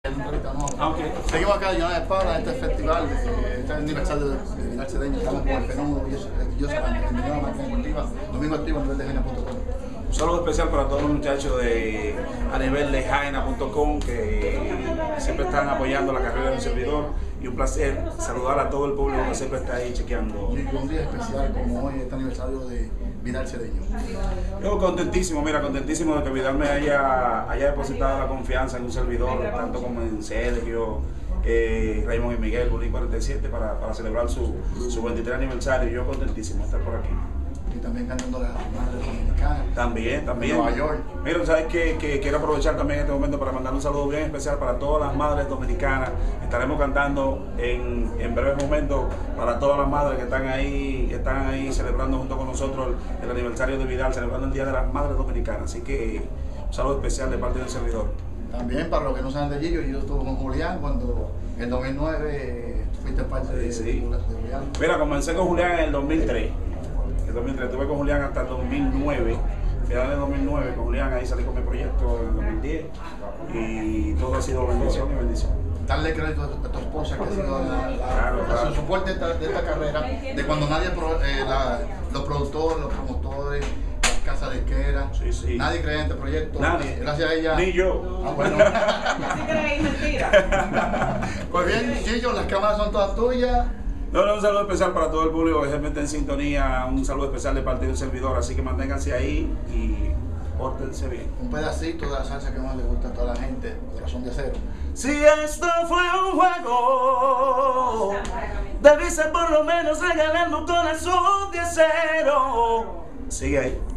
Okay. Seguimos acá en Llana de Parra, este festival, este aniversario de Vidal Cedeño. Estamos con el fenómeno Villosa, Domingo Activo a nivel de Jaina.com. Un saludo especial para todos los muchachos a nivel de Jaina.com que siempre están apoyando la carrera de un servidor, y un placer saludar a todo el público que siempre está ahí chequeando. Y un día especial como hoy, este aniversario de Vidal Cedeño. Yo contentísimo, contentísimo de que Vidal me haya depositado la confianza en un servidor, tanto como en Sergio, Raymond y Miguel, Bulín 47, para celebrar su 23 aniversario. Yo contentísimo de estar por aquí. Y también cantando las madres dominicanas. También. Nueva York. Mira, ¿sabes qué? Quiero aprovechar también este momento para mandar un saludo bien especial para todas las madres dominicanas. Estaremos cantando en breves momentos para todas las madres que están ahí celebrando junto con nosotros el aniversario de Vidal, celebrando el Día de las Madres Dominicanas. Así que un saludo especial de parte del servidor. También para los que no saben de Gillo, yo estuve con Julián cuando en el 2009 fuiste parte de Julián. Mira, comencé con Julián en el 2003. Estuve con Julián hasta el 2009, final de 2009 con Julián, ahí salí con mi proyecto en el 2010 y todo ha sido bendición y bendición. Darle crédito a tu esposa que ha sido el soporte de esta carrera, de cuando nadie, los productores, los promotores, las casas de disqueras, nadie creía en este proyecto. Nadie. Gracias a ella. Ni yo. Ah, bueno. ¿Sí creéis mentira? Pues bien, Gillo, las cámaras son todas tuyas. Un saludo especial para todo el público que se mete en sintonía, un saludo especial de parte del servidor, así que manténganse ahí y pórtense bien. Un pedacito de la salsa que más le gusta a toda la gente, Corazón de Acero. Si esto fue un juego, debiste por lo menos regalarme un corazón de acero. Sigue ahí.